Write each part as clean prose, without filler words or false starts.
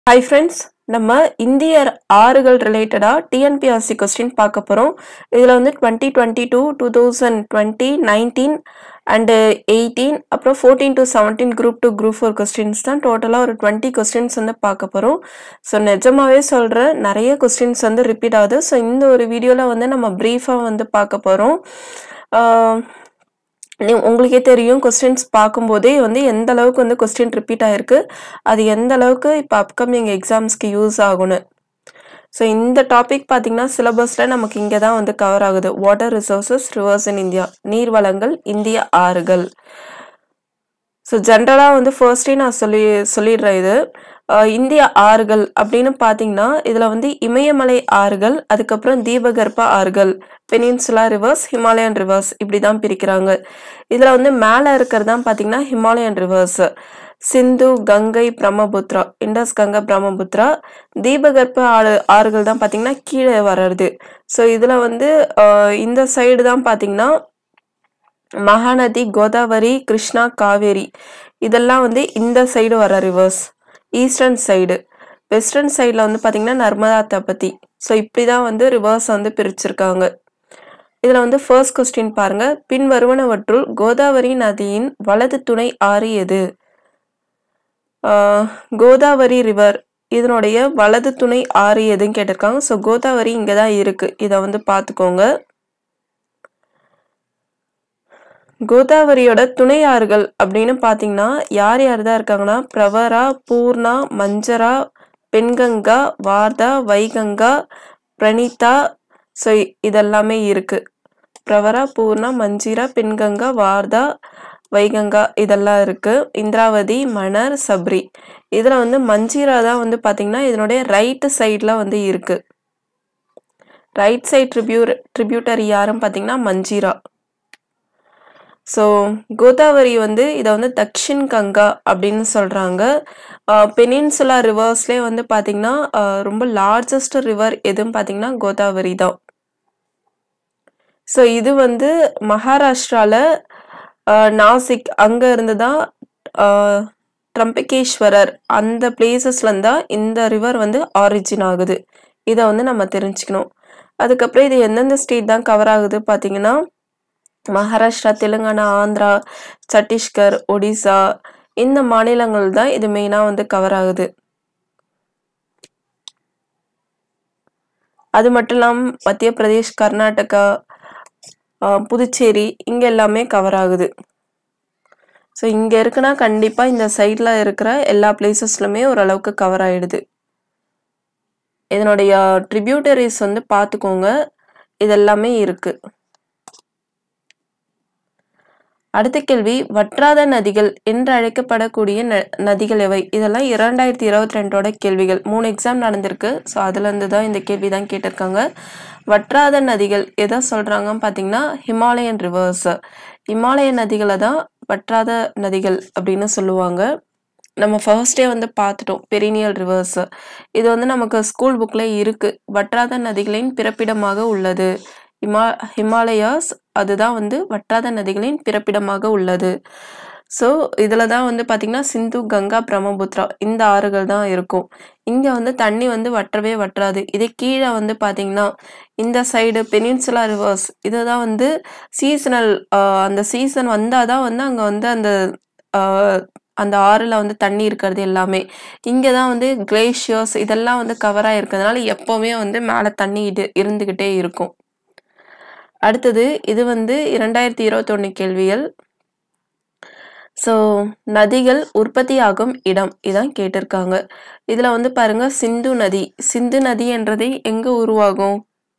Hi friends, நம்ம இந்திய ஆறுகள் ரிலேட்டடா டிஎன்பிஎஸ்சி கொஸ்டின் பார்க்க போறோம். இதுல வந்து 2022, 2020, 19 அண்ட் 18 அப்புறம் 14 to 17 குரூப் 2 குரூப் 4 கொஸ்டின்ஸ் தான் டோட்டலா ஒரு 20 கொஸ்டின்ஸ் வந்து பார்க்க போறோம். ஸோ நிஜமாவே சொல்றேன், நிறைய கொஸ்டின்ஸ் வந்து ரிப்பீட் ஆகுது. ஸோ இந்த ஒரு வீடியோல வந்து நம்ம பிரீஃபா வந்து பார்க்க போறோம். உங்களுக்கே தெரியும், கொஸ்டின்ஸ் பார்க்கும்போதே வந்து எந்த அளவுக்கு வந்து கொஸ்டின் ரிப்பீட் ஆயிருக்கு, அது எந்த அளவுக்கு இப்போ அப்கமிங் எக்ஸாம்ஸ்க்கு யூஸ் ஆகும்னு. ஸோ இந்த டாபிக் பார்த்தீங்கன்னா சிலபஸில் நமக்கு இங்கே தான் வந்து கவர் ஆகுது. Water resources rivers in India, நீர் வளங்கள் இந்திய ஆறுகள். ஸோ ஜென்ரலாக வந்து ஃபர்ஸ்டே நான் சொல்லிடுறேன். இது இந்திய ஆறுகள் அப்படின்னு பார்த்தீங்கன்னா இதில் வந்து இமயமலை ஆறுகள், அதுக்கப்புறம் தீபகற்ப ஆறுகள், பெனின்சுலா ரிவர்ஸ், ஹிமாலயன் ரிவர்ஸ் இப்படி தான் பிரிக்கிறாங்க. இதில் வந்து மேலே இருக்கிறது தான் பார்த்தீங்கன்னா ஹிமாலயன் ரிவர்ஸ், சிந்து, கங்கை, பிரம்மபுத்ரா, இண்டஸ், கங்கை, பிரம்மபுத்ரா. தீபகற்ப ஆறுகள் தான் பார்த்தீங்கன்னா கீழே வர்றது. ஸோ இதில் வந்து இந்த சைடு தான் பார்த்தீங்கன்னா மகாநதி, கோதாவரி, கிருஷ்ணா, காவேரி இதெல்லாம் வந்து இந்த சைடு வர ரிவர்ஸ். ஈஸ்டர்ன் சைடு, வெஸ்டர்ன் சைடில் வந்து பார்த்தீங்கன்னா நர்மதா, தபதி. ஸோ இப்படி தான் வந்து ரிவர்ஸ் வந்து பிரிச்சிருக்காங்க. இதில் வந்து ஃபர்ஸ்ட் கொஸ்டின் பாருங்க. பின்வருவனவற்றுள் கோதாவரி நதியின் வலது துணை ஆறு எது? கோதாவரி ரிவர் இதனுடைய வலது துணை ஆறு எதுன்னு கேட்டிருக்காங்க. ஸோ கோதாவரி இங்கே தான் இருக்கு, இதை வந்து பார்த்துக்கோங்க. கோதாவரியோட துணை ஆறுகள் அப்படின்னு பார்த்தீங்கன்னா யார் யார் தான் இருக்காங்கன்னா பிரவரா, பூர்ணா, மஞ்சரா, பெண்கங்கா, வார்தா, வைகங்கா, பிரணீதா. ஸோ இதெல்லாமே இருக்கு. பிரவரா, பூர்ணா, மஞ்சிரா, பெண்கங்கா, வார்தா, வைகங்கா இதெல்லாம் இருக்கு. இந்திராவதி, மணர், சப்ரி. இதில் வந்து மஞ்சிரா தான் வந்து பார்த்தீங்கன்னா இதனுடைய ரைட் சைடில் வந்து இருக்கு. ரைட் சைட் ட்ரிபியூட்டரி யாருன்னு பார்த்தீங்கன்னா மஞ்சிரா. ஸோ கோதாவரி வந்து இதை வந்து தக்ஷின் கங்கா அப்படின்னு சொல்கிறாங்க. பெனின்சுலா ரிவர்ஸ்லேயே வந்து பார்த்திங்கன்னா ரொம்ப லார்ஜஸ்ட் ரிவர் எதுன்னு பார்த்தீங்கன்னா கோதாவரி தான். ஸோ இது வந்து மகாராஷ்டிராவில் நாசிக் அங்கே இருந்து தான் ட்ரம்பகேஸ்வரர் அந்த பிளேசஸ்லேருந்து தான் இந்த ரிவர் வந்து ஆரிஜின் ஆகுது. இதை வந்து நம்ம தெரிஞ்சுக்கணும். அதுக்கப்புறம் இது எந்தெந்த ஸ்டேட் தான் கவர் ஆகுது பார்த்தீங்கன்னா மகாராஷ்டிரா, தெலுங்கானா, ஆந்திரா, சத்தீஸ்கர், ஒடிசா இந்த மாநிலங்கள் தான் இது மெயினாக வந்து கவர் ஆகுது. அது மட்டும் இல்லாமல் மத்திய பிரதேஷ், கர்நாடகா, புதுச்சேரி இங்கே எல்லாமே கவர் ஆகுது. ஸோ இங்கே இருக்குன்னா கண்டிப்பாக இந்த சைடில் இருக்கிற எல்லா பிளேசஸ்லுமே ஓரளவுக்கு கவர் ஆகிடுது. இதனுடைய ட்ரிபியூட்டரிஸ் வந்து பார்த்துக்கோங்க, இதெல்லாமே இருக்கு. அடுத்த கேள்வி, வற்றாத நதிகள் என்று அழைக்கப்படக்கூடிய நதிகள் எவை? இதெல்லாம் 2022 கேள்விகள். 3 எக்ஸாம் நடந்திருக்கு. ஸோ அதுலேருந்து தான் இந்த கேள்வி தான் கேட்டிருக்காங்க. வற்றாத நதிகள் எதை சொல்கிறாங்கன்னு பார்த்தீங்கன்னா ஹிமாலயன் ரிவர்ஸ். இமாலய நதிகளை தான் வற்றாத நதிகள் அப்படின்னு சொல்லுவாங்க. நம்ம ஃபர்ஸ்டே வந்து பார்த்துட்டோம் பெரினியல் ரிவர்ஸ். இது வந்து நமக்கு ஸ்கூல் புக்கில் இருக்குது. வற்றாத நதிகளின் பிறப்பிடமாக உள்ளது ஹிமாலயாஸ், அதுதான் வந்து வற்றாத நதிகளின் பிறப்பிடமாக உள்ளது. ஸோ இதில் தான் வந்து பார்த்திங்கன்னா சிந்து, கங்கா, பிரம்மபுத்ரா இந்த ஆறுகள் தான் இருக்கும். இங்கே வந்து தண்ணி வந்து வற்றவே வற்றாது. இதே கீழே வந்து பார்த்திங்கன்னா இந்த சைடு பெனின்சுலா ரிவர்ஸ் இதுதான் வந்து சீசனல், அந்த சீசன் வந்தால் தான் வந்து அங்கே வந்து அந்த ஆறில் வந்து தண்ணி இருக்கிறது எல்லாமே. இங்கே தான் வந்து கிளேஷியர்ஸ் இதெல்லாம் வந்து கவராக இருக்கிறதுனால எப்போவுமே வந்து மேலே தண்ணி இருந்துக்கிட்டே இருக்கும். அடுத்தது இது வந்து 2021 கேள்விகள். ஸோ நதிகள் உற்பத்தி ஆகும் இடம் இதான் கேட்டிருக்காங்க. இதில் வந்து பாருங்க சிந்து நதி. சிந்து நதி என்றதை எங்கே உருவாகும்?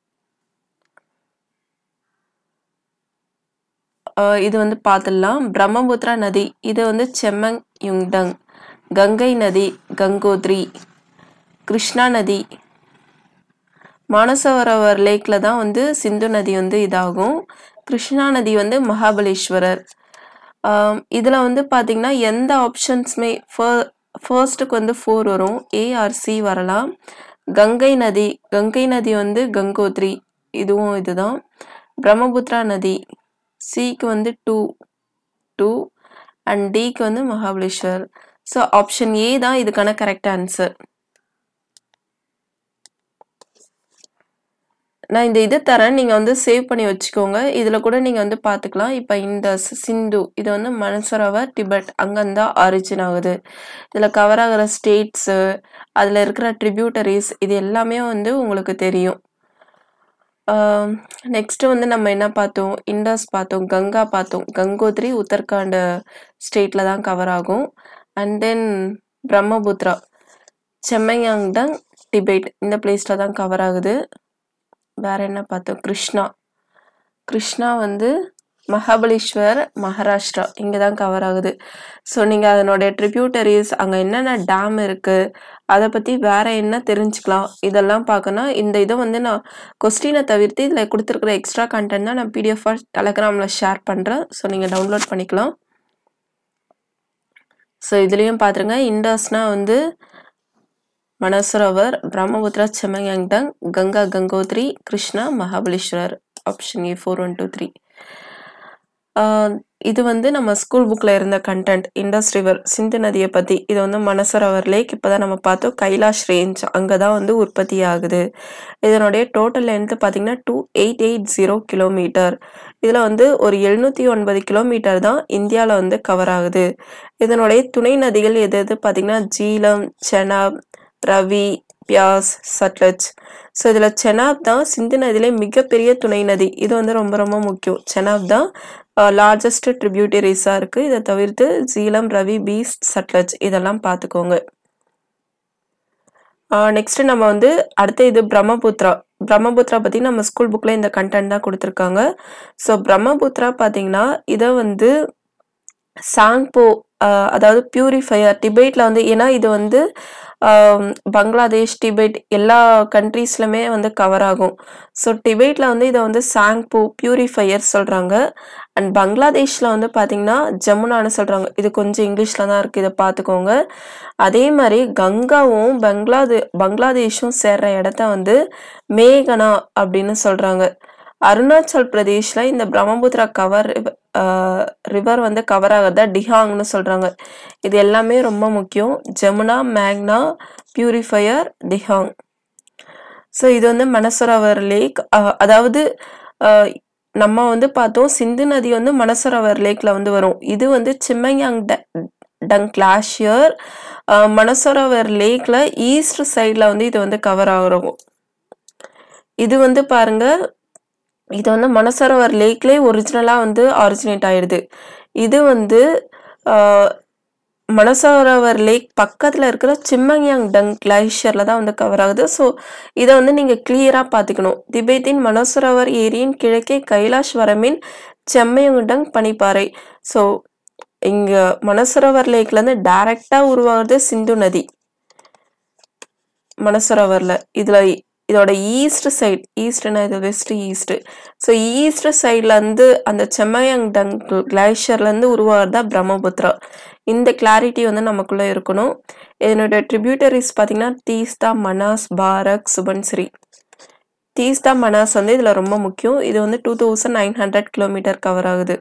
இது வந்து பார்த்துடலாம். பிரம்மபுத்திரா நதி இது வந்து செம்மங் யுங்டங். கங்கை நதி கங்கோத்ரி. கிருஷ்ணா நதி மானசரோவர் லேக்கில் தான் வந்து சிந்து நதி வந்து இதாகும். கிருஷ்ணா நதி வந்து மகாபலேஸ்வரர். இதில் வந்து பார்த்திங்கன்னா எந்த ஆப்ஷன்ஸுமே ஃபர்ஸ்ட்டுக்கு வந்து 4 வரும், ஏஆர்சி வரலாம். கங்கை நதி வந்து கங்கோத்ரி, இதுவும் இதுதான். பிரம்மபுத்திரா நதி சிக்கு வந்து 2 அண்ட் டிக்கு வந்து மகாபலேஸ்வர். ஸோ ஆப்ஷன் ஏ தான் இதுக்கான கரெக்ட் ஆன்சர். நான் இந்த இது தரேன். நீங்க வந்து சேவ் பண்ணி வச்சுக்கோங்க. இதுல கூட நீங்க வந்து பார்த்துக்கலாம். இப்ப இண்டஸ், சிந்து இது வந்து மனசரோவர், டிபெட் அங்கருந்து தான் ஆரிஜின் ஆகுது. இதுல கவர் ஆகுற ஸ்டேட்ஸு, அதுல இருக்கிற ட்ரிபியூட்டரிஸ் இது எல்லாமே வந்து உங்களுக்கு தெரியும். நெக்ஸ்ட் வந்து நம்ம என்ன பார்த்தோம்? இண்டஸ் பார்த்தோம், கங்கா பார்த்தோம். கங்கோத்ரி உத்தரகாண்ட் ஸ்டேட்ல தான் கவர் ஆகும். And then Brahmaputra, Chemayungdung, Tibet இந்த பிளேஸ்ல தான் கவர் ஆகுது. வேற என்ன பார்த்தோம்? கிருஷ்ணா வந்து மகாபலேஸ்வர், மகாராஷ்டிரா இங்க தான் கவர் ஆகுது. ஸோ நீங்க அதனுடைய ட்ரிபியூட்டரிஸ் அங்க என்னென்ன டேம் இருக்கு, அதை பத்தி வேற என்ன தெரிஞ்சுக்கலாம் இதெல்லாம் பார்க்கணும். இந்த இதை வந்து நான் கொஸ்டினை தவிர்த்து இதுல கொடுத்துருக்கிற எக்ஸ்ட்ரா கண்டென்ட் தான் நான் PDF டெலகிராம்ல ஷேர் பண்றேன். ஸோ நீங்க டவுன்லோட் பண்ணிக்கலாம். ஸோ இதுலயும் பாத்துருங்க. இண்டஸ்னா வந்து மனசரோவர், பிரம்மபுத்திரா, செம்மையாங்டங், கங்கா கங்கோத்ரி, கிருஷ்ணா மகாபலேஸ்வர். Option A 4 1 2 3. இது வந்து நம்ம ஸ்கூல் புக்ல இருந்த கண்டென்ட். இண்டஸ் ரிவர், சிந்து நதியை பத்தி. இது வந்து மனசரோவர் லேக். இப்பதான் நம்ம பார்த்தோம் கைலாஷ் ரேஞ்ச் அங்கதான் வந்து உற்பத்தி ஆகுது. இதனுடைய டோட்டல் லென்த் பாத்தீங்கன்னா 2880 கிலோமீட்டர். இதுல வந்து ஒரு 709 கிலோமீட்டர் தான் இந்தியால வந்து கவர் ஆகுது. இதனுடைய துணை நதிகள் எது எது பாத்தீங்கன்னா ஜீலம், செனாப், ரவி, பியாஸ், சட்லஜ். ஸோ இதுல செனாப் தான் சிந்து நதியிலே மிகப்பெரிய துணை நதி. இது வந்து ரொம்ப ரொம்ப முக்கியம். செனாப் தான் லார்ஜஸ்ட் ட்ரிபியூட்டரிஸா இருக்கு. இதை தவிர்த்து ஜீலம், ரவி, பீஸ், சட்லஜ் இதெல்லாம் பார்த்துக்கோங்க. நெக்ஸ்ட் நம்ம வந்து அடுத்த இது பிரம்மபுத்திரா பத்தி நம்ம ஸ்கூல் புக்ல இந்த கண்டென்ட் தான் கொடுத்துருக்காங்க. ஸோ பிரம்மபுத்திரா பாத்தீங்கன்னா இதை வந்து சாங்போ அதாவது பியூரிஃபையர் டிபேட்ல வந்து, ஏன்னா இது வந்து பங்களாதேஷ், டிபெட் எல்லா கண்ட்ரீஸ்லுமே வந்து கவர் ஆகும். ஸோ டிபேட்ல வந்து இதை வந்து சாங்போ பியூரிஃபையர் சொல்றாங்க. அண்ட் பங்களாதேஷ்ல வந்து பாத்தீங்கன்னா ஜமுனான்னு சொல்றாங்க. இது கொஞ்சம் இங்கிலீஷ்ல தான் இருக்கு, இதை பார்த்துக்கோங்க. அதே மாதிரி கங்காவும் பங்களாதேஷும் சேர்ற இடத்த வந்து மேகனா அப்படின்னு சொல்றாங்க. அருணாச்சல் பிரதேஷ்ல இந்த பிரம்மபுத்திரா ரிவர் வந்து கவர் ஆகிறதா டிஹாங்னு சொல்றாங்க. இது எல்லாமே ரொம்ப முக்கியம். ஜமுனா, மேக்னா, பியூரிஃபையர், டிஹாங். ஸோ இது வந்து மனசரோவர் லேக். அதாவது நம்ம வந்து பார்த்தோம் சிந்து நதி வந்து மனசரோவர் லேக்ல வந்து வரும். இது வந்து செம்மையாங்டங் கிளாஷியர் மனசரோவர் லேக்ல ஈஸ்ட் சைட்ல வந்து இது வந்து கவர் ஆகும். இது வந்து பாருங்க, இது வந்து மனசரோவர் லேக்லேயே ஒரிஜினலா வந்து ஆரிஜினேட் ஆயிடுது. இது வந்து மனசரோவர் லேக் பக்கத்துல இருக்கிற செம்மையாங்டங் கிளேஷியர்ல தான் வந்து கவர் ஆகுது. ஸோ இதை வந்து நீங்க கிளியரா பார்த்துக்கணும். திபெத்தின் மனசரோவர் ஏரியின் கிழக்கே கைலாஷ் வரம்பின் செம்மையாங்டங் பனிப்பாறை. ஸோ இங்க மனசரோவர் லேக்ல இருந்து டைரக்டா உருவாகுது சிந்து நதி மனசரோவர்ல. இதோட ஈஸ்ட் சைட், ஈஸ்ட்னா இது வெஸ்ட் ஈஸ்ட். ஸோ ஈஸ்ட் சைட்ல இருந்து அந்த செம்மையாங்டங் கிளேஷியர்ல இருந்து உருவாகிறதா பிரம்மபுத்திரா. இந்த கிளாரிட்டி வந்து நமக்குள்ள இருக்கணும். இதனுடைய ட்ரிபியூட்டரிஸ் பாத்தீங்கன்னா தீஸ்தா, மனாஸ், பாரக், சுபன்சிரி. தீஸ்தா, மனாஸ் வந்து இதுல ரொம்ப முக்கியம். இது வந்து 2900 கிலோமீட்டர் கவர் ஆகுது.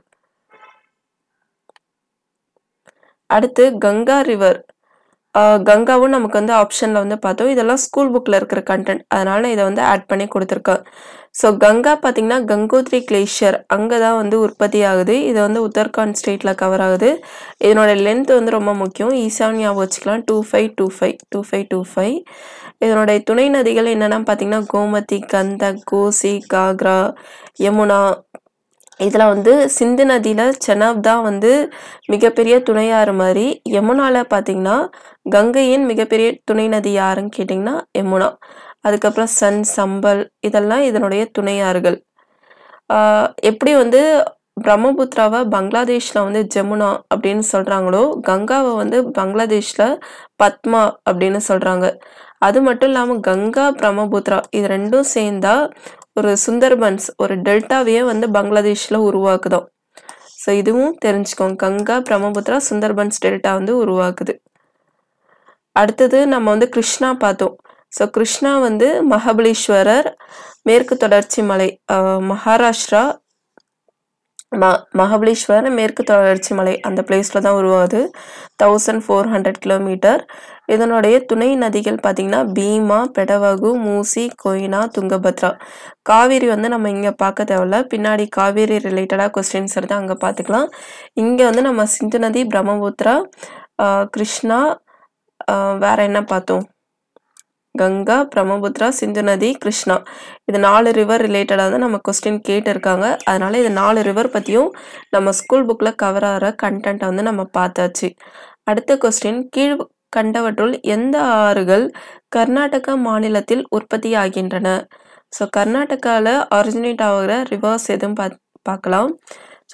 அடுத்து கங்கா ரிவர். கங்காவும் நமக்கு வந்து ஆப்ஷன்ல வந்து பார்த்தோம். இதெல்லாம் ஸ்கூல் புக்ல இருக்கிற கண்டென்ட், அதனால இதை வந்து ஆட் பண்ணி கொடுத்துருக்கேன். ஸோ கங்கா பார்த்தீங்கன்னா கங்கோத்ரி கிளேஷியர் அங்கதான் வந்து உற்பத்தி ஆகுது. இது வந்து உத்தரகாண்ட் ஸ்டேட்ல கவர் ஆகுது. இதனோட லென்த் வந்து ரொம்ப முக்கியம். ஈசான்யா வச்சுக்கலாம் 2525. இதனுடைய துணை நதிகள் என்னன்னா பார்த்தீங்கன்னா கோமதி, கந்தக், கோசி, காக்ரா, யமுனா. இதுல வந்து சிந்து நதியில செனாப் தான் வந்து மிகப்பெரிய துணையாறு மாதிரி. யமுனால பாத்தீங்கன்னா கங்கையின் மிகப்பெரிய துணை நதி யாருன்னு கேட்டீங்கன்னா யமுனா. அதுக்கப்புறம் சம்பல் இதெல்லாம் இதனுடைய துணையாறுகள். எப்படி வந்து பிரம்மபுத்திராவை பங்களாதேஷ்ல வந்து ஜமுனா அப்படின்னு சொல்றாங்களோ, கங்காவை வந்து பங்களாதேஷ்ல பத்மா அப்படின்னு சொல்றாங்க. அது மட்டும் இல்லாம கங்கா, பிரம்மபுத்திரா இது ரெண்டும் சேர்ந்தா ஒரு சுந்தர்பன்ஸ், ஒரு டெல்டாவையே வந்து பங்களாதேஷ்ல உருவாக்குதோம். ஸோ இதுவும் தெரிஞ்சுக்கோங்க. கங்கா, பிரம்மபுத்திரா, சுந்தர்பன்ஸ் டெல்டா வந்து உருவாக்குது. அடுத்தது நம்ம வந்து கிருஷ்ணா பார்த்தோம். ஸோ கிருஷ்ணா வந்து மகாபலேஸ்வரர், மேற்கு தொடர்ச்சி மலை, மகாராஷ்டிரா, மகாபலேஸ்வர் மேற்கு தொடர்ச்சி மலை அந்த பிளேஸ்ல தான் உருவாகுது. 1400 கிலோமீட்டர். இதனுடைய துணை நதிகள் பார்த்தீங்கன்னா பீமா, பெடவகு, மூசி, கொய்னா, துங்கபத்ரா. காவேரி வந்து நம்ம இங்க பார்க்க தேவையில்ல. பின்னாடி காவேரி ரிலேட்டடா கொஸ்டின்ஸ் இருந்தா அங்க பார்த்துக்கலாம். இங்க வந்து நம்ம சிந்து நதி, பிரம்மபுத்திரா, கிருஷ்ணா, வேற என்ன பார்த்தோம்? கங்கா, பிரம்மபுத்திரா, சிந்து நதி, கிருஷ்ணா. இது 4 ரிவர் ரிலேட்டடா தான் நம்ம கொஸ்டின் கேட்டிருக்காங்க. அதனால இது 4 ரிவர் பத்தியும் நம்ம ஸ்கூல் புக்ல கவர் ஆகிற கண்டென்ட்டை வந்து நம்ம பார்த்தாச்சு. அடுத்த கொஸ்டின், கீழ் கண்டவற்றுள் எந்த ஆறுகள் கர்நாடகா மாநிலத்தில் உற்பத்தி ஆகின்றன? ஸோ கர்நாடகாவில் ஆரிஜினேட் ஆகிற ரிவர்ஸ் எதுவும் பார்க்கலாம். ஸோ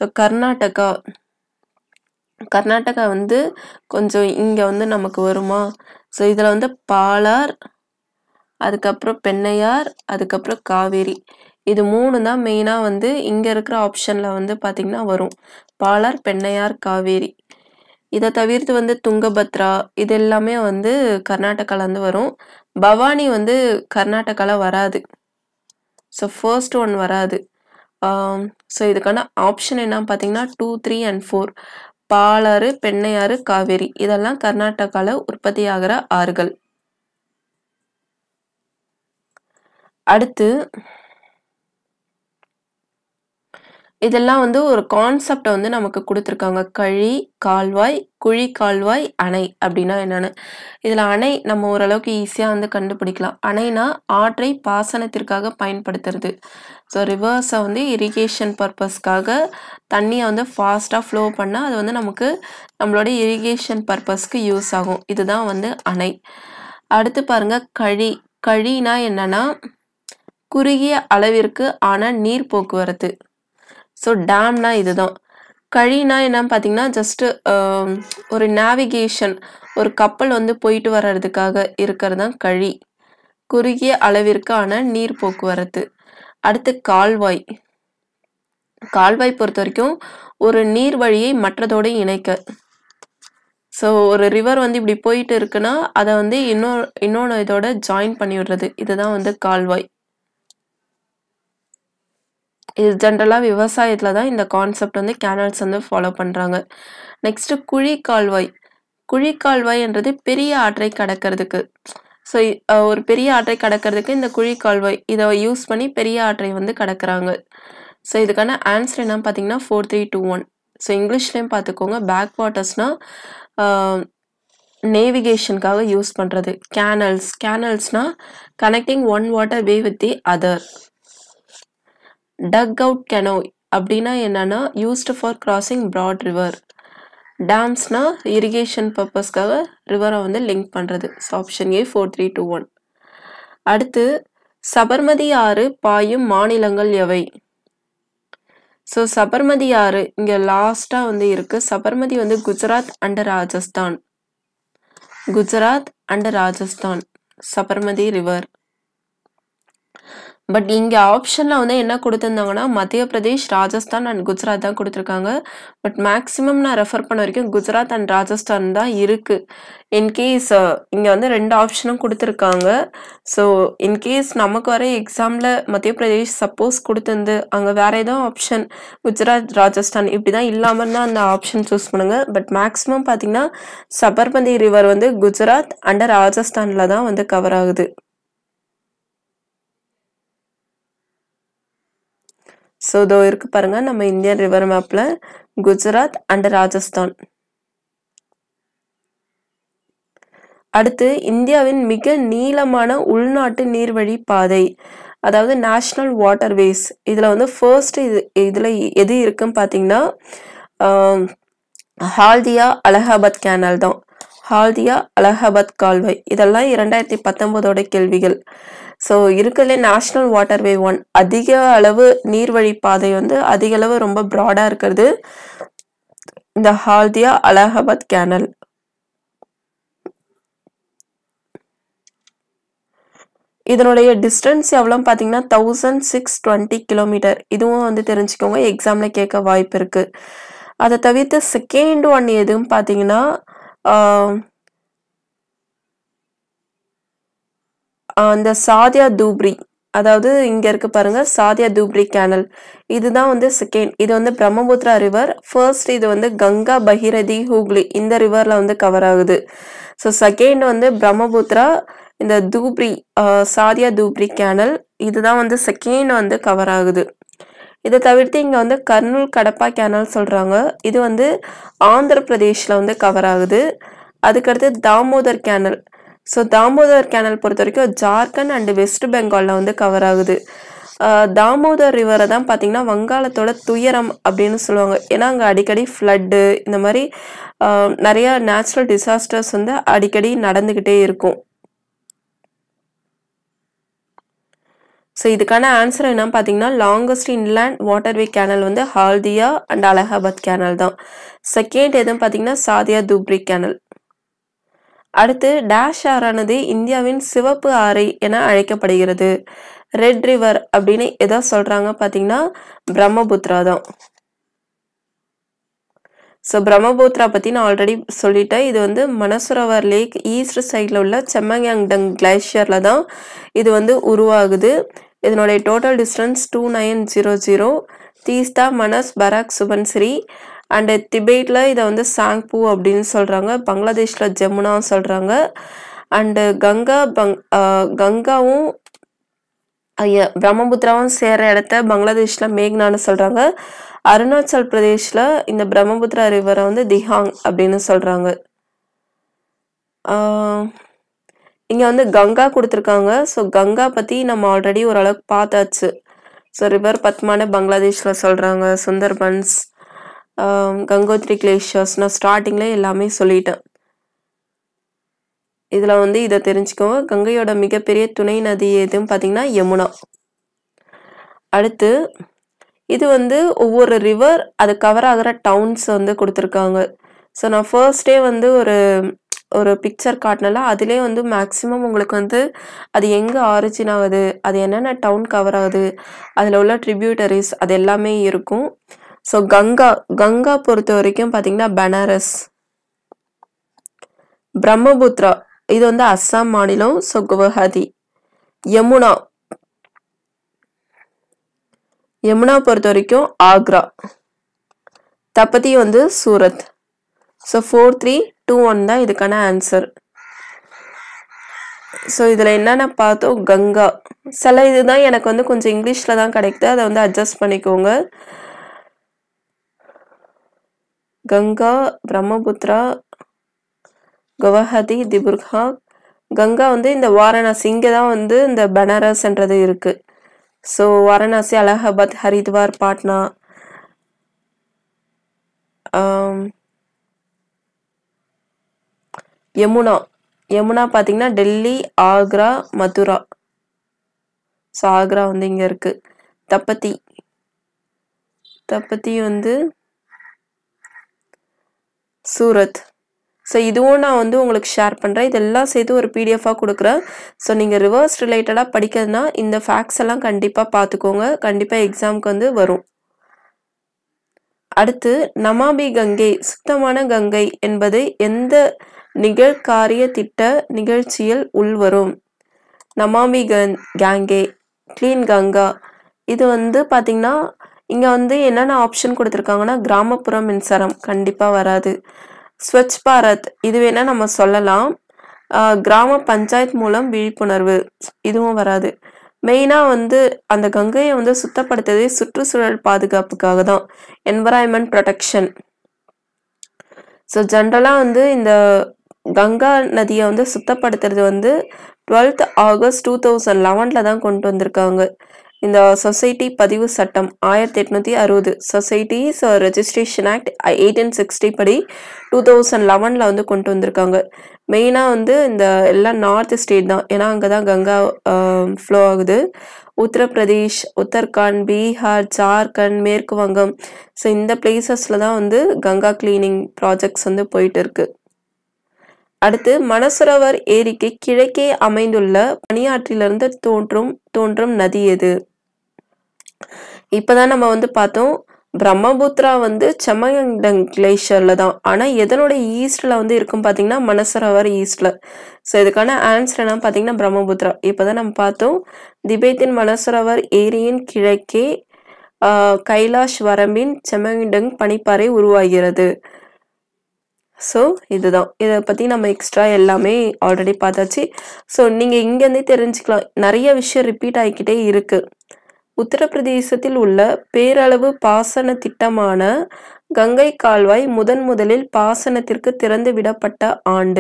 கர்நாடகா வந்து கொஞ்சம் இங்கே வந்து நமக்கு வருமா? ஸோ இதில் வந்து பாலார், அதுக்கப்புறம் பெண்ணையார், அதுக்கப்புறம் காவேரி. இது 3 தான் மெயினாக வந்து இங்கே இருக்கிற ஆப்ஷனில் வந்து பார்த்திங்கன்னா வரும். பாலார், பெண்ணையார், காவேரி. இதை தவிர்த்து வந்து துங்கபத்ரா இது எல்லாமே வந்து கர்நாடகாலேருந்து வரும். பவானி வந்து கர்நாடகாவில் வராது. ஸோ ஃபர்ஸ்ட் ஒன் வராது. ஸோ இதுக்கான ஆப்ஷன் என்ன பார்த்தீங்கன்னா 2, 3 and 4. பாலாறு, பெண்ணையாறு, காவேரி இதெல்லாம் கர்நாடகாவில் உற்பத்தி ஆகிற ஆறுகள். அடுத்து இதெல்லாம் வந்து ஒரு கான்செப்டை வந்து நமக்கு கொடுத்துருக்காங்க. கழி, கால்வாய், குழி கால்வாய், அணை அப்படின்னா என்னென்னு. இதில் அணை நம்ம ஓரளவுக்கு ஈஸியாக வந்து கண்டுபிடிக்கலாம். அணைனா ஆற்றை பாசனத்திற்காக பயன்படுத்துறது. ஸோ ரிவர்ஸை வந்து இரிகேஷன் பர்பஸ்க்காக தண்ணியை வந்து ஃபாஸ்ட்டாக ஃப்ளோ பண்ணால் அது வந்து நமக்கு நம்மளோட இரிகேஷன் பர்பஸ்க்கு யூஸ் ஆகும். இதுதான் வந்து அணை. அடுத்து பாருங்க கழி. கழினா என்னன்னா குறுகிய அளவிற்கு ஆன நீர் போக்குவரத்து. ஸோ டேம்னா இதுதான். கழினா என்னன்னு பார்த்தீங்கன்னா ஜஸ்ட்டு ஒரு நேவிகேஷன், ஒரு கப்பல் வந்து போயிட்டு வர்றதுக்காக இருக்கிறது தான் கழி. குறுகிய அளவிற்கான நீர் போக்குவரத்து. அடுத்து கால்வாய். கால்வாய் பொறுத்த வரைக்கும் ஒரு நீர் வழியை மற்றதோடு இணைக்க. ஸோ ஒரு ரிவர் வந்து இப்படி போயிட்டு இருக்குன்னா அதை வந்து இன்னொன்று இதோட ஜாயின் பண்ணி விடுறது. இதுதான் வந்து கால்வாய். இது ஜென்ரலாக விவசாயத்தில் தான் இந்த கான்செப்ட் வந்து கேனல்ஸ் வந்து ஃபாலோ பண்ணுறாங்க. நெக்ஸ்ட்டு குழி கால்வாய். குழி கால்வாய்ன்றது பெரிய ஆற்றை கடக்கிறதுக்கு. ஸோ ஒரு பெரிய ஆற்றை கடக்கிறதுக்கு இந்த குழி கால்வாய் இதை யூஸ் பண்ணி பெரிய ஆற்றை வந்து கடக்கிறாங்க. ஸோ இதுக்கான ஆன்சர் என்னன்னு பார்த்தீங்கன்னா 4, 3, 2, 1. ஸோ இங்கிலீஷ்லேயும் பார்த்துக்கோங்க. பேக் வாட்டர்ஸ்னால் நேவிகேஷனுக்காக யூஸ் பண்ணுறது. கேனல்ஸ்னால் connecting one water way with the other. Dug out canoe அப்படின்னா என்னன்னா used for crossing broad river. டேம்ஸ்னா இரிகேஷன் பர்பஸ்க்காக ரிவரை வந்து லிங்க் பண்ணுறது. So option A 4, 3, 2, 1. அடுத்து சபர்மதி ஆறு பாயும் மாநிலங்கள் எவை? ஸோ சபர்மதி ஆறு இங்கே லாஸ்ட்டாக வந்து இருக்கு. சபர்மதி வந்து Gujarat and Rajasthan. Sabarmati river. But இங்கே ஆப்ஷனில் வந்து என்ன கொடுத்துருந்தாங்கன்னா மத்திய பிரதேஷ், ராஜஸ்தான் அண்ட் குஜராத் தான் கொடுத்துருக்காங்க. பட் மேக்ஸிமம் நான் ரெஃபர் பண்ண வரைக்கும் குஜராத் அண்ட் ராஜஸ்தான் தான் இருக்குது. இன்கேஸ் இங்கே வந்து 2 ஆப்ஷனும் கொடுத்துருக்காங்க. ஸோ இன்கேஸ் நமக்கு வர எக்ஸாமில் மத்திய பிரதேஷ் சப்போஸ் கொடுத்துருந்து அங்கே வேறு ஏதோ ஆப்ஷன் குஜராத், ராஜஸ்தான் இப்படி தான் இல்லாமல் தான் அந்த ஆப்ஷன் சூஸ் பண்ணுங்கள். பட் மேக்ஸிமம் பார்த்தீங்கன்னா சபர்மதி ரிவர் வந்து குஜராத் அண்ட் ராஜஸ்தானில் தான் வந்து கவர் ஆகுது. ஸோ இதோ இருக்கு பாருங்க நம்ம இந்தியன் ரிவர் மேப்ல குஜராத் அண்ட் ராஜஸ்தான். அடுத்து இந்தியாவின் மிக நீளமான உள்நாட்டு நீர்வழி பாதை, அதாவது நேஷனல் வாட்டர்வேஸ். இதில் வந்து ஃபர்ஸ்ட் இதில் எது இருக்குன்னு பார்த்தீங்கன்னா ஹால்தியா அலகாபாத் கேனல் தான். ஹால்தியா அலகாபாத் கால்வாய். இதெல்லாம் 2019 கேள்விகள். ஸோ இருக்கிறதுலே நேஷ்னல் வாட்டர்வே 1 அதிக அளவு நீர்வழி பாதை வந்து அதிக அளவு ரொம்ப ப்ராடாக இருக்கிறது இந்த ஹால்தியா அலகாபாத் கேனல். இதனுடைய டிஸ்டன்ஸ் எவ்வளோன்னு பார்த்தீங்கன்னா 1620 கிலோமீட்டர். இதுவும் வந்து தெரிஞ்சுக்கோங்க, எக்ஸாமில் கேட்க வாய்ப்பு இருக்குது. அதை தவிர்த்து செகண்ட் ஒன் எதுன்னு பார்த்தீங்கன்னா அந்த சாதியா தூப்ரி அதாவது இங்க இருக்கு பாருங்க சாதியா தூப்ரி கேனல். இதுதான் வந்து செகண்ட். இது வந்து பிரம்மபுத்திரா ரிவர். ஃபர்ஸ்ட் இது வந்து கங்கா, பகீரதி, ஹூக்ளி இந்த ரிவர்ல வந்து கவர் ஆகுது. ஸோ செகண்ட் வந்து பிரம்மபுத்திரா, இந்த தூப்ரி சாதியா தூப்ரி கேனல் இதுதான் வந்து செகண்ட் வந்து கவர் ஆகுது. இதை தவிர்த்து இங்க வந்து கர்னூல் கடப்பா கேனல் சொல்றாங்க. இது வந்து ஆந்திர பிரதேஷ்ல வந்து கவர் ஆகுது. அதுக்கடுத்து Damodar canal. So Damodar canal பொறுத்த வரைக்கும் ஜார்க்கண்ட் அண்ட் வெஸ்ட் பெங்கால்ல வந்து கவர் ஆகுது. தாமோதர் ரிவரை தான் பார்த்தீங்கன்னா வங்காளத்தோட துயரம் அப்படின்னு சொல்லுவாங்க. ஏன்னா அங்கே அடிக்கடி ஃப்ளட்டு இந்த மாதிரி நிறைய நேச்சுரல் டிசாஸ்டர்ஸ் வந்து அடிக்கடி நடந்துக்கிட்டே இருக்கும். ஸோ இதுக்கான ஆன்சர் என்ன பார்த்தீங்கன்னா லாங்கஸ்ட் இன்லேண்ட் வாட்டர்வே கேனல் வந்து ஹால்தியா அண்ட் அலகாபாத் கேனல் தான். செகண்ட் எதுன்னு பார்த்தீங்கன்னா சாதியா தூப்ரி கேனல். அடுத்து டேஷ் ஆறானது இந்தியாவின் சிவப்பு ஆறை என அழைக்கப்படுகிறது. ரெட் ரிவர் அப்படின்னு எதை சொல்றாங்க பார்த்தீங்கன்னா பிரம்மபுத்திரா தான். ஸோ பிரம்மபுத்திரா பற்றி நான் ஆல்ரெடி சொல்லிட்டேன். இது வந்து மனசரோவர் லேக் ஈஸ்ட் சைடில் உள்ள செம்மங்யாங்டங் கிளேஷியரில் தான் இது வந்து உருவாகுது. இதனுடைய total distance 2900. Teesta, Manas, Barack, Subansiri and திபேட்டில் இதை வந்து சாங்பூ அப்படின்னு சொல்கிறாங்க. பங்களாதேஷில் ஜமுனா சொல்கிறாங்க. அண்டு கங்காவும் பிரம்மபுத்திராவும் சேர்ற இடத்த பங்களாதேஷில் மேக்னான்னு சொல்கிறாங்க. அருணாச்சல் பிரதேஷில் இந்த பிரம்மபுத்திரா ரிவரை வந்து திஹாங் அப்படின்னு சொல்கிறாங்க. இங்கே வந்து கங்கா கொடுத்துருக்காங்க. ஸோ கங்கா பற்றி நம்ம ஆல்ரெடி ஓரளவுக்கு பார்த்தாச்சு. ஸோ ரிவர் பத்மான பங்களாதேஷில் சொல்கிறாங்க. சுந்தர்பன்ஸ், கங்கோத்ரி கிளேஷியர்ஸ் நான் ஸ்டார்டிங்லேயே எல்லாமே சொல்லிட்டேன். இதில் வந்து இதை தெரிஞ்சுக்கோங்க. கங்கையோட மிகப்பெரிய துணை நதி எதுன்னு பார்த்தீங்கன்னா யமுனா. அடுத்து இது வந்து ஒவ்வொரு ரிவர் அது கவர் ஆகிற டவுன்ஸ் வந்து கொடுத்துருக்காங்க. ஸோ நான் ஃபர்ஸ்டே வந்து ஒரு பிக்சர் காட்டினால அதிலே வந்து மேக்ஸிமம் உங்களுக்கு வந்து அது எங்கே ஆரிஜின் ஆகுது, அது என்னென்ன டவுன் கவர் ஆகுது, அதில் உள்ள ட்ரிபியூட்டரிஸ் அது எல்லாமே இருக்கும். ஸோ கங்கா பொறுத்த வரைக்கும் பார்த்தீங்கன்னா பனாரஸ். பிரம்மபுத்திரா இது வந்து அஸ்ஸாம் மாநிலம். ஸோ குவஹாத்தி. யமுனா பொறுத்த வரைக்கும் ஆக்ரா. தப்பதி வந்து சூரத். ஸோ 4, 3, 2, 1 தான் இதுக்கான ஆன்சர். ஸோ இதில் என்னென்ன பார்த்தோம் கங்கா. சில இதுதான் எனக்கு வந்து கொஞ்சம் இங்கிலீஷில் தான் கிடைக்குது, அதை வந்து அட்ஜஸ்ட் பண்ணிக்கோங்க. கங்கா, பிரம்மபுத்திரா, குவஹாத்தி, திபுர்கா. கங்கா வந்து இந்த வாரணாசி இங்கே தான் வந்து இந்த பனாரஸ்ன்றது இருக்கு. ஸோ வாரணாசி, அலகாபாத், ஹரித்வார், பாட்னா. யமுனா பார்த்தீங்கன்னா டெல்லி, ஆக்ரா, மதுரா. ஸோ ஆக்ரா வந்து இங்கே இருக்கு. தப்பதி வந்து சூரத். ஸோ இதுவும் நான் வந்து உங்களுக்கு ஷேர் பண்ணுறேன். இதெல்லாம் சேர்த்து ஒரு பிடிஎஃபாக கொடுக்குறேன். ஸோ நீங்கள் ரிவர்ஸ் ரிலேட்டடாக படிக்கிறதுனா இந்த ஃபேக்ட்ஸ் எல்லாம் கண்டிப்பாக பார்த்துக்கோங்க. கண்டிப்பாக எக்ஸாமுக்கு வந்து வரும். அடுத்து நமாமி கங்கை சுத்தமான கங்கை என்பது எந்த நிகழ்காரிய திட்ட நிகழ்ச்சியில் உள்வரும்? நமாமி கங்கை, கிளீன் கங்கா. இது வந்து பார்த்தீங்கன்னா இங்கே வந்து என்னென்ன ஆப்ஷன் கொடுத்துருக்காங்கன்னா கிராமப்புற மின்சாரம் கண்டிப்பாக வராது. ஸ்வச் பாரத் இது வேணா நம்ம சொல்லலாம். கிராம பஞ்சாயத்து மூலம் விழிப்புணர்வு இதுவும் வராது. மெயினாக வந்து அந்த கங்கையை வந்து சுத்தப்படுத்துறதே சுற்றுச்சூழல் பாதுகாப்புக்காக தான், என்வரான்மெண்ட் ப்ரொடெக்ஷன். ஸோ ஜென்ரலாக வந்து இந்த கங்கா நதியை வந்து சுத்தப்படுத்துறது வந்து 12th August 2011 தான் கொண்டு வந்திருக்காங்க. இந்த சொசைட்டி பதிவு சட்டம் 1860 சொசைட்டிஸ் ரெஜிஸ்ட்ரேஷன் ஆக்ட் 1860 படி 2011 வந்து கொண்டு வந்திருக்காங்க. மெயினாக வந்து இந்த எல்லாம் நார்த் ஸ்டேட் தான், ஏன்னா அங்கே தான் கங்கா ஃப்ளோ ஆகுது. உத்தரப்பிரதேஷ், உத்தரகாண்ட், பீகார், ஜார்க்கண்ட், மேற்கு வங்கம். ஸோ இந்த பிளேசஸில் தான் வந்து கங்கா கிளீனிங் ப்ராஜெக்ட்ஸ் வந்து போயிட்டு இருக்கு. அடுத்து மனசரோவர் ஏரிக்கு கிழக்கே அமைந்துள்ள பனியாற்றிலிருந்து தோன்றும் நதி எது? இப்பதான் நம்ம வந்து பார்த்தோம் பிரம்மபுத்திரா வந்து செமயங்டங் கிளேஷியர்ல தான். ஆனா எதனோட ஈஸ்ட்ல வந்து இருக்கும் பார்த்தீங்கன்னா மனசரோவர் ஈஸ்ட்ல. ஸோ இதுக்கான ஆன்சர் என்ன பார்த்தீங்கன்னா பிரம்மபுத்திரா. இப்போதான் நம்ம பார்த்தோம். திபெத்தின் மனசரோவர் ஏரியின் கிழக்கே கைலாஷ் வரம்பின் செமயங்டங் பனிப்பாறை உருவாகிறது. ஸோ இதுதான். இதை பற்றி நம்ம எக்ஸ்ட்ரா எல்லாமே ஆல்ரெடி பார்த்தாச்சு. ஸோ நீங்கள் இங்கேருந்தே தெரிஞ்சுக்கலாம். நிறைய விஷயம் ரிப்பீட் ஆகிக்கிட்டே இருக்கு. உத்தரப்பிரதேசத்தில் உள்ள பேரளவு பாசன திட்டமான கங்கை கால்வாய் முதலில் பாசனத்திற்கு திறந்து விடப்பட்ட ஆண்டு.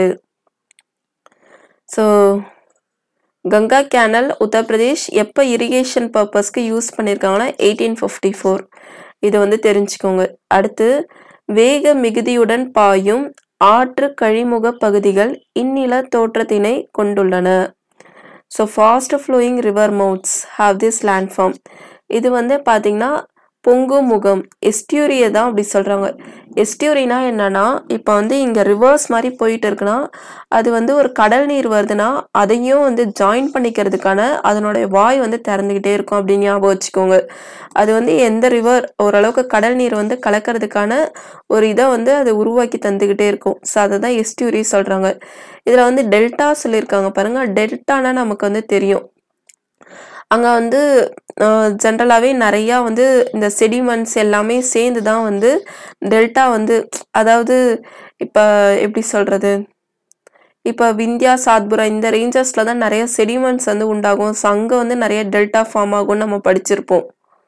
ஸோ கங்கா கேனல் உத்தரப்பிரதேஷ் எப்போ இரிகேஷன் பர்பஸ்க்கு யூஸ் பண்ணியிருக்காங்கன்னா 1854. இது வந்து தெரிஞ்சுக்கோங்க. அடுத்து வேக மிகுதியுடன் பாயும் ஆற்று கழிமுக பகுதிகள் இந்நில தோற்றத்தினை கொண்டுள்ளன. So fast flowing river mouths have this landform. இது வந்து பார்த்தீங்கன்னா பொங்கு முகம் எஸ்டியூரியை தான் அப்படி சொல்கிறாங்க. எஸ்டியூரினா என்னன்னா இப்போ வந்து இங்கே ரிவர்ஸ் மாதிரி போயிட்டு இருக்குன்னா அது வந்து ஒரு கடல் நீர் வருதுன்னா அதையும் வந்து ஜாயின் பண்ணிக்கிறதுக்கான அதனுடைய வாய் வந்து திறந்துக்கிட்டே இருக்கும் அப்படின்னு ஞாபகம் வச்சுக்கோங்க. அது வந்து எந்த ரிவர் ஓரளவுக்கு கடல் நீர் வந்து கலக்கிறதுக்கான ஒரு இதை வந்து அதை உருவாக்கி தந்துக்கிட்டே இருக்கும். ஸோ அதை தான் எஸ்டியூரி சொல்கிறாங்க. இதில் வந்து டெல்டா சொல்லியிருக்காங்க பாருங்க. டெல்டானா நமக்கு வந்து தெரியும். அங்கே வந்து ஜென்ரலாகவே நிறையா வந்து இந்த செடிமெண்ட்ஸ் எல்லாமே சேர்ந்து தான் வந்து டெல்டா வந்து அதாவது இப்போ எப்படி சொல்கிறது, இப்போ விந்தியா சாத்புரா இந்த ரேஞ்சஸில் தான் நிறைய செடிமெண்ட்ஸ் வந்து உண்டாகும். ஸோ அங்கே வந்து நிறைய டெல்டா ஃபார்ம் ஆகும்னு நம்ம படிச்சிருப்போம்.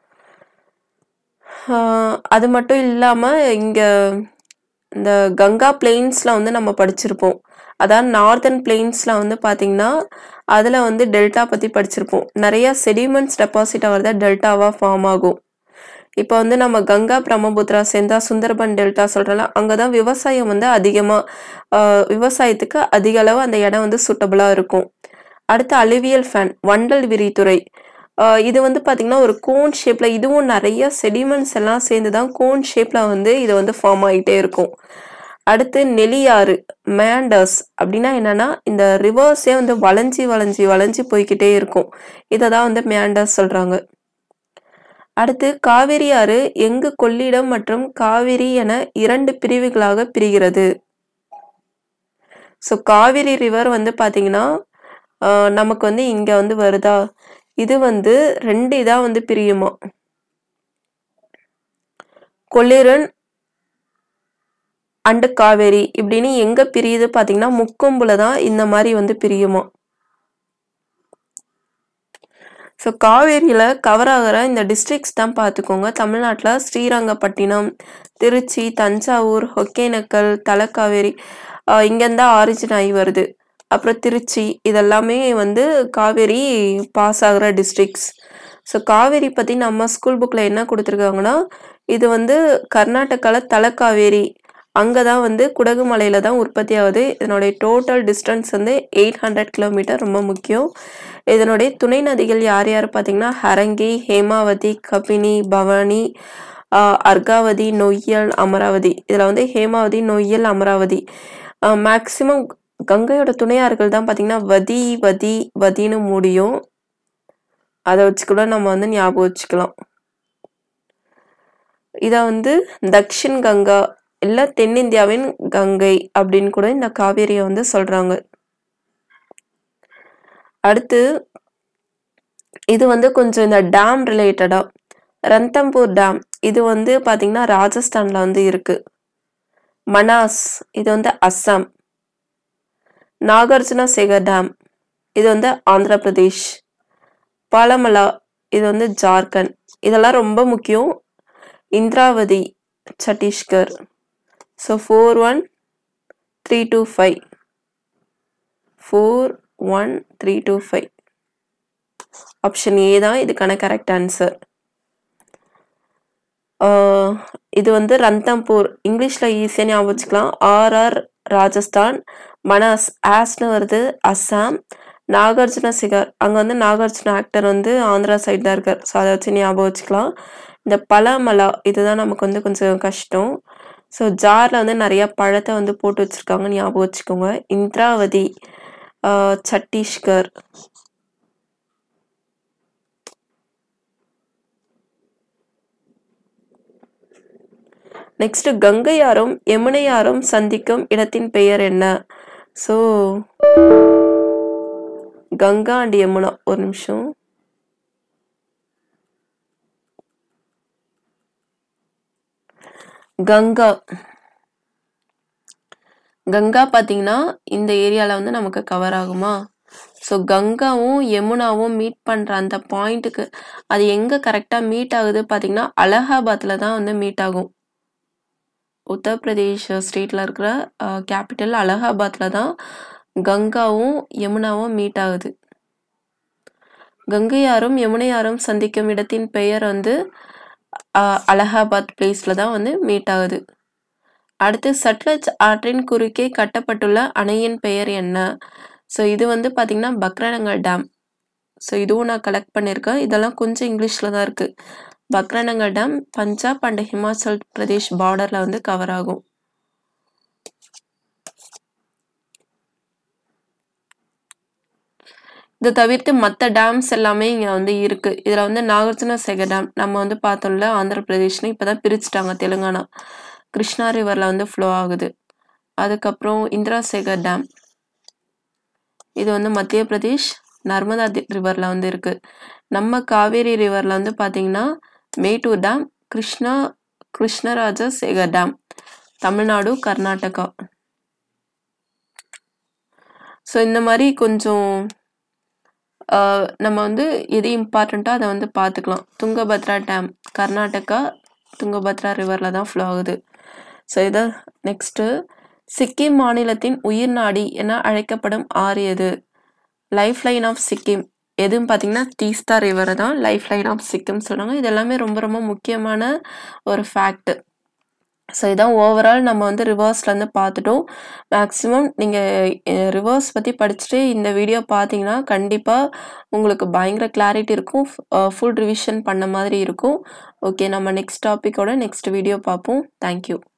அது மட்டும் இல்லாமல் இங்கே இந்த கங்கா பிளெயின்ஸில் வந்து நம்ம படிச்சிருப்போம். அதாவது நார்தர்ன் பிளெயின்ஸில் வந்து பார்த்திங்கன்னா அதில் வந்து டெல்டா பற்றி படிச்சிருப்போம். நிறைய செடிமெண்ட்ஸ் டெபாசிட் ஆகிறதா டெல்டாவாக ஃபார்ம் ஆகும். இப்போ வந்து நம்ம கங்கா பிரம்மபுத்திரா சேர்ந்தா சுந்தர்பன் டெல்டா சொல்கிறோம்ல, அங்கே தான் விவசாயம் வந்து அதிகமாக விவசாயத்துக்கு அதிக அளவு அந்த இடம் வந்து சூட்டபுளாக இருக்கும். அடுத்து அலுவியல் ஃபேன் வண்டல் விரித்துறை. இது வந்து பார்த்திங்கன்னா ஒரு கோன் ஷேப்பில் இதுவும் நிறைய செடிமெண்ட்ஸ் எல்லாம் சேர்ந்து தான் கோன் ஷேப்பில் வந்து இது வந்து ஃபார்ம் ஆகிட்டே இருக்கும். அடுத்து நெலியாறு மேண்டர்ஸ் அப்படின்னா என்னன்னா இந்த ரிவர்ஸே வந்து வளைஞ்சி போய்கிட்டே இருக்கும். இதை தான் வந்து மேண்டர்ஸ் சொல்றாங்க. அடுத்து காவிரி ஆறு எங்கு கொள்ளிடம் மற்றும் காவிரி என 2 பிரிவுகளாக பிரிகிறது. ஸோ காவிரி ரிவர் வந்து பார்த்தீங்கன்னா நமக்கு வந்து இங்க வந்து வருதா, இது வந்து 2 இதா வந்து பிரியுமா. கொள்ளிரன் அண்டு காவேரி இப்படின்னு எங்க பிரியுது பார்த்தீங்கன்னா முக்கொம்புல தான் இந்த மாதிரி வந்து பிரியுமா. ஸோ காவேரியில் கவர் ஆகிற இந்த டிஸ்ட்ரிக்ஸ் தான் பார்த்துக்கோங்க. தமிழ்நாட்டில் ஸ்ரீரங்கப்பட்டினம், திருச்சி, தஞ்சாவூர், ஒகேனக்கல், தலக்காவேரி இங்கேருந்தா ஆரிஜின் ஆகி வருது. அப்புறம் திருச்சி இதெல்லாமே வந்து காவேரி பாஸ் ஆகிற டிஸ்ட்ரிக்ஸ். ஸோ காவேரி பற்றி நம்ம ஸ்கூல் புக்கில் என்ன கொடுத்துருக்காங்கன்னா இது வந்து கர்நாடகாவில் தலக்காவேரி அங்கே தான் வந்து குடகு மலையில் தான் உற்பத்தி ஆகுது. இதனுடைய டோட்டல் டிஸ்டன்ஸ் வந்து 800 கிலோமீட்டர். ரொம்ப முக்கியம். இதனுடைய துணை நதிகள் யார் யார் பார்த்தீங்கன்னா ஹரங்கி, ஹேமாவதி, கபினி, பவானி, அர்காவதி, நொய்யல், அமராவதி. இதில் வந்து ஹேமாவதி, நொய்யல், அமராவதி. மேக்சிமம் கங்கையோட துணையாறுகள் தான் பார்த்தீங்கன்னா வதின்னு முடியும். அதை வச்சு கூட நம்ம வந்து ஞாபகம் வச்சுக்கலாம். இதை வந்து தக்ஷின் கங்கா இல்லை தென்னிந்தியாவின் கங்கை அப்படின்னு கூட இந்த காவேரியை வந்து சொல்றாங்க. அடுத்து இது வந்து கொஞ்சம் இந்த டேம் ரிலேட்டடா ரந்தம்பூர் டேம் இது வந்து பார்த்தீங்கன்னா ராஜஸ்தான்ல வந்து இருக்கு. மனாஸ் இது வந்து அஸ்ஸாம். நாகார்ஜுனா சேகர் டேம் இது வந்து ஆந்திர பிரதேஷ். பாலமலா இது வந்து ஜார்க்கண்ட். இதெல்லாம் ரொம்ப முக்கியம். Indravati Chhattisgarh. So 41325 41325 option A தான் இதுக்கான கரெக்ட் ஆன்சர். இது வந்து ரந்தம்பூர் இங்கிலீஷில் ஈஸியாக ஞாபகம் வச்சுக்கலாம். RR ராஜஸ்தான். மனாஸ் ஆஸ்னு வருது அஸ்ஸாம். நாகார்ஜுன சிகர் அங்கே வந்து நாகார்ஜுன ஆக்டர் வந்து ஆந்திரா சைட் தான் இருக்கார். ஸோ அதை வச்சு ஞாபகம் வச்சுக்கலாம். இந்த பலமலா இதுதான் நமக்கு வந்து கொஞ்சம் கஷ்டம். ஸோ ஜாரில் வந்து நிறையா பழத்தை வந்து போட்டு வச்சுருக்காங்க, ஞாபகம் வச்சுக்கோங்க. இந்திராவதி சத்தீஸ்கர். நெக்ஸ்ட் கங்கையாரும் யமுனையாரும் சந்திக்கும் இடத்தின் பெயர் என்ன? So Ganga and Yamuna. ஒரு நிமிஷம். கங்கா பார்த்தீங்கன்னா இந்த ஏரியாவில் வந்து நமக்கு கவர் ஆகுமா? ஸோ கங்காவும் யமுனாவும் மீட் பண்ணுற அந்த பாயிண்ட்டுக்கு அது எங்கே கரெக்டாக மீட் ஆகுது பார்த்தீங்கன்னா அலகாபாத்தில் தான் வந்து மீட் ஆகும். உத்தரப்பிரதேஷ் ஸ்டேட்டில் இருக்கிற கேபிட்டல் அலகாபாத்தில் தான் கங்காவும் யமுனாவும் மீட் ஆகுது. கங்கையாரும் யமுனையாரும் சந்திக்கும் இடத்தின் பெயர் வந்து அலகாபாத் பிளேஸில் தான் வந்து மீட் ஆகுது. அடுத்து சட்லஜ் ஆற்றின் குறுக்கே கட்டப்பட்டுள்ள அணையின் பெயர் என்ன? ஸோ இது வந்து பார்த்தீங்கன்னா பக்ரானங்கல் டேம். ஸோ இதுவும் நான் கலெக்ட் பண்ணியிருக்கேன். இதெல்லாம் கொஞ்சம் இங்கிலீஷில் தான் இருக்குது. பக்ரானங்கல் டேம் பஞ்சாப் அண்ட் ஹிமாச்சல் பிரதேஷ் பார்டரில் வந்து கவர் ஆகும். இதை தவிர்த்து மற்ற டேம்ஸ் எல்லாமே இங்கே வந்து இருக்குது. இதில் வந்து நாகார்ஜுன சேகர் டேம் நம்ம வந்து பார்த்தோம்ல ஆந்திர பிரதேஷ்னு இப்போ தான் பிரிச்சுட்டாங்க தெலுங்கானா. கிருஷ்ணா ரிவரில் வந்து ஃப்ளோ ஆகுது. அதுக்கப்புறம் இந்திரா சேகர் டேம் இது வந்து மத்திய பிரதேஷ் நர்மதா ரிவரில் வந்து இருக்குது. நம்ம காவேரி ரிவரில் வந்து பார்த்தீங்கன்னா மேட்டூர் டேம், கிருஷ்ணராஜ சேகர் டேம் தமிழ்நாடு கர்நாடகா. ஸோ இந்த மாதிரி கொஞ்சம் நம்ம வந்து எது இம்பார்ட்டண்ட்டோ அதை வந்து பார்த்துக்கலாம். துங்கபத்ரா டேம் கர்நாடகா துங்கபத்ரா ரிவரில் தான் ஃப்ளோ ஆகுது. ஸோ இதை நெக்ஸ்ட்டு சிக்கிம் மாநிலத்தின் உயிர் நாடி என அழைக்கப்படும் ஆறு எது? லைஃப் லைன் ஆஃப் சிக்கிம் எதுன்னு பார்த்தீங்கன்னா தீஸ்தா ரிவரை தான் லைஃப் லைன் ஆஃப் சிக்கிம் சொல்கிறாங்க. இது எல்லாமே ரொம்ப ரொம்ப முக்கியமான ஒரு ஃபேக்ட். ஸோ இதான் ஓவரால் நம்ம வந்து ரிவர்ஸ்லேருந்து பார்த்துட்டோம். மேக்ஸிமம் நீங்கள் ரிவர்ஸ் பற்றி படிச்சுட்டு இந்த வீடியோ பார்த்தீங்கன்னா கண்டிப்பாக உங்களுக்கு பயங்கர கிளாரிட்டி இருக்கும். ஃபுல் ரிவிஷன் பண்ண மாதிரி இருக்கும். ஓகே, நம்ம நெக்ஸ்ட் டாப்பிக்கோட நெக்ஸ்ட் வீடியோ பார்ப்போம். தேங்க்யூ.